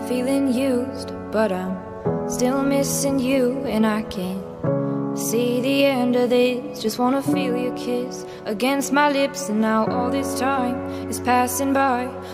feeling used, but I'm still missing you, and I can't see the end of this. Just wanna feel your kiss against my lips, and now all this time is passing by.